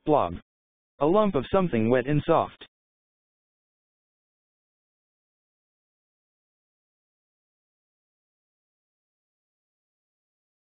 Blob. A lump of something wet and soft.